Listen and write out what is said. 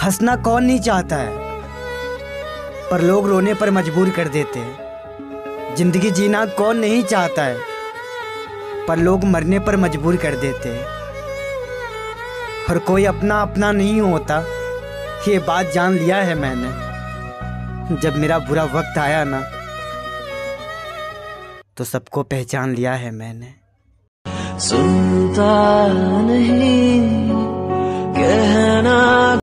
हंसना कौन नहीं चाहता है, पर लोग रोने पर मजबूर कर देते हैं। जिंदगी जीना कौन नहीं चाहता है, पर लोग मरने पर मजबूर कर देते हैं। हर कोई अपना अपना नहीं होता, ये बात जान लिया है मैंने। जब मेरा बुरा वक्त आया ना, तो सबको पहचान लिया है मैंने। सुनता नहीं कहना